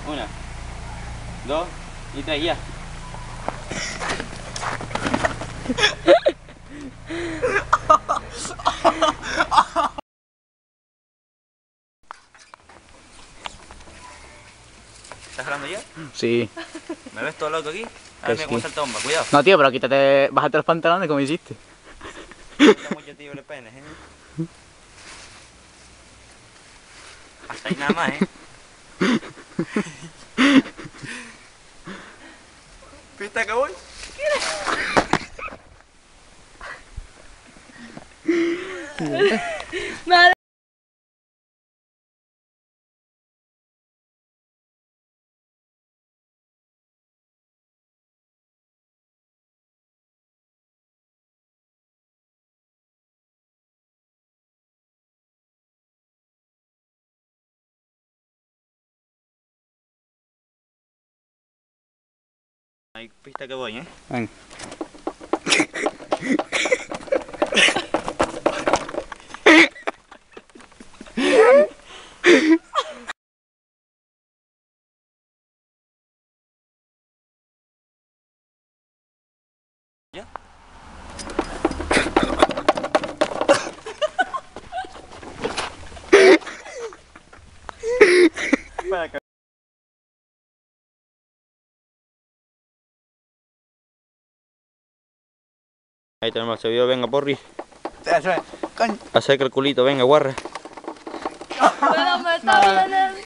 1, 2 y 3, ya. ¿Estás grabando ya? Sí. ¿Me ves todo loco aquí? A ver, mira cómo salta bomba, cuidado. No, tío, pero quítate, bájate los pantalones como hiciste. Estamos yo, tío, le penes, Hasta ahí nada más, ¿Viste que voy? Vale. Ahí, pista que voy, Venga. ¿Ya? Para que... Ahí tenemos ese video, venga, porri. Coño. Acerca el culito, venga, guarra. Pero me está viendo.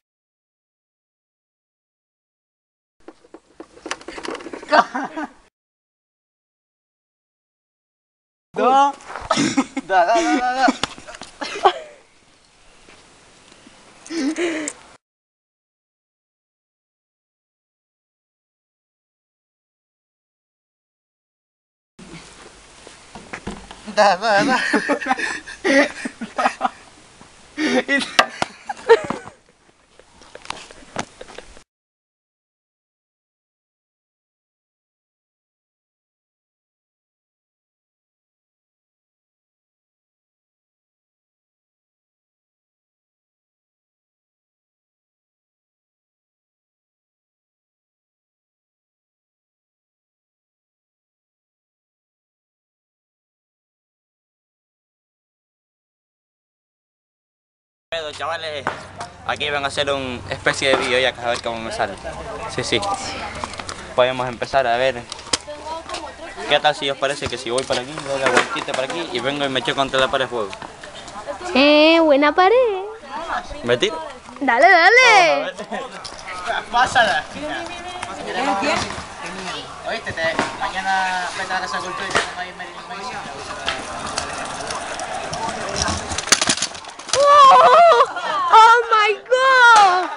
Da. Da. Da. Chavales, aquí van a hacer una especie de vídeo ya que a ver cómo me sale. Sí. Podemos empezar a ver. ¿Qué tal si os parece que si voy para aquí, doy la vueltita para aquí y vengo y me echo contra la pared de fuego? Buena pared. ¿Me tiro? Dale. Pásala. Oíste, mañana vete a la casa de cultura y te vamos a ir Oh my god.